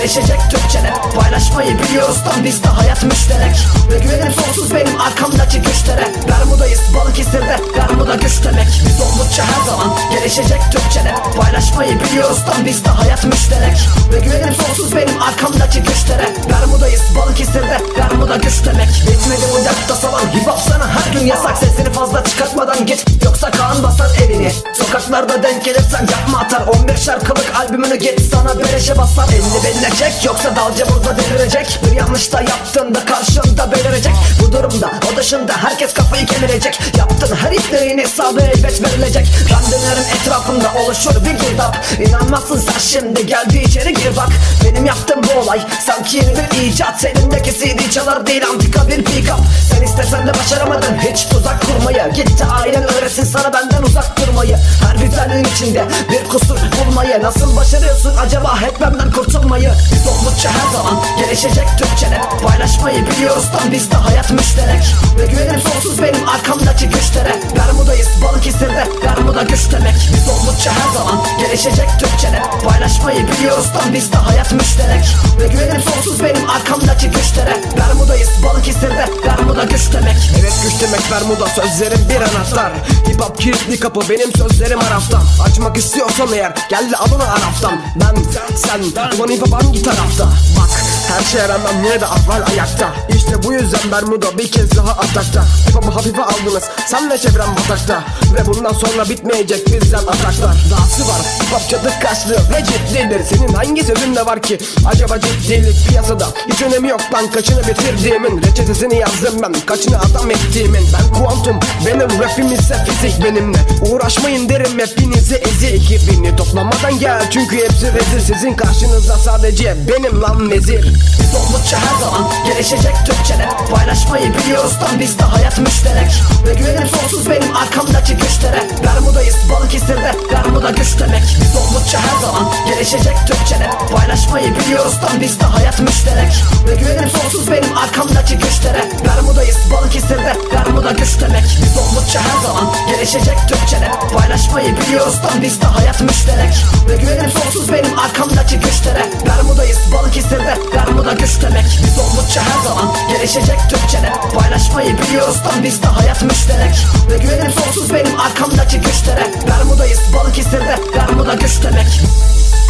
gelişecek Türkçe rap. Paylaşmayı biliyoruz tam bizde hayat müşterek. Ve güvenim sonsuz benim arkamdaki güçlere. Bermuda'yız Balıkesir'de, Bermuda güç demek. Biz oldukça her zaman gelişecek Türkçe rap. Paylaşmayı biliyoruz tam bizde hayat müşterek. Ve güvenim sonsuz benim arkamdaki güçlere. Bermuda'yız Balıkesir'de, Bermuda güç demek. Bitmedi bu dertte salan hip hop sana her gün yasak. Sesini fazla çıkartmadan git, yoksa Kaan basar evini. Sokaklarda denk gelirsen yapma atar. 11 şarkılık albümünü git, sana beleşe basar. 50 beline çek, yoksa dalca burada delirecek. Bir yanlış da yaptığında karşında belirecek. Bu durumda o dışında herkes kafayı kemirecek. Yaptığın her işlerin hesabı elbet verilecek. Randevuların etrafında oluşur bir girdap. İnanmazsın sen şimdi, gel bir içeri gir bak. Benim yaptığım bu olay sanki yeni bir icat. Elindeki CD çalar değil antika bir pick-up. Sen istesen de başaramadın hiç tuzak kurmayı. Gitti ailen öğretsin sana benden uzak durmayı. Her güzelliğin içinde bir kusur bulmayı. Nasıl başarıyorsun acaba hep benden kurtulmayı? Biz oldukça her zaman gelişecek Türkçe rap. Paylaşmayı biliyoruz tam bizde hayat müşterek. Ve güvenim sonsuz benim arkamdaki güçlere. Bermuda'yız Balıkesir'de, Bermuda güç demek. Biz oldukça her zaman gelişecek Türkçe rap. Paylaşmayı biliyoruz tam bizde hayat müşterek. Ve güvenim sonsuz benim arkamdaki güçlere. Bermuda'yız Balıkesir'de, Bermuda güç demek. Evet güç demek Bermuda, sözlerim bir anahtar. Hip hop kilitli kapı, benim sözlerim araftan. Açmak istiyorsan eğer gel al onu araftan. Ben, sen, ulan hip hop hangi tarafta? Bak her şeye rağmen yine de ahval ayakta. İşte bu yüzden Bermuda bir kez daha atakta. Hip hop'u hafife aldınız, senle çevrem batakta. Ve bundan sonra bitmeyecek bizden ataklar. Dahası var, hip hop çatık kaşlı ve ciddidir. Senin hangi sözünde var ki acaba ciddilik? Piyasada hiç önemi yok lan, kaçını bitirdiğimin reçetesini yazdım ben, kaçını adam ettiğimin. Ben kuantum, benim rapim ise fizik benimle. Uğraşmayın derim hepinizi ezi ekibini. Toplamadan gel çünkü hepsi rezil. Sizin karşınızda sadece benim lan vezir. Biz oldukça her zaman gelişecek Türkçe rap. Paylaşmayı biliyoruz tam bizde hayat müşterek. Ve güvenim sonsuz benim arkamdaki güçlere. Bermuda'yız Balıkesir'de, Bermuda güç demek. Biz oldukça her zaman gelişecek Türkçe rap. Paylaşmayı biliyoruz tam bizde hayat müşterek. Ve güvenim sonsuz benim arkamdaki güçlere. Bermuda'yız Balıkesir'de, Bermuda güç demek. Biz oldukça her zaman gelişecek Türkçe rap. Paylaşmayı biliyoruz tam bizde hayat müşterek. Ve güvenim sonsuz benim arkamdaki güçlere. Bermuda'yız Balıkesir'de, Bermuda güç demek. Biz oldukça her zaman gelişecek Türkçe rap. Paylaşmayı biliyoruz tam bizde hayat müşterek. Ve güvenim sonsuz benim arkamdaki güçlere. Bermuda'yız Balıkesir'de, Bermuda güç demek.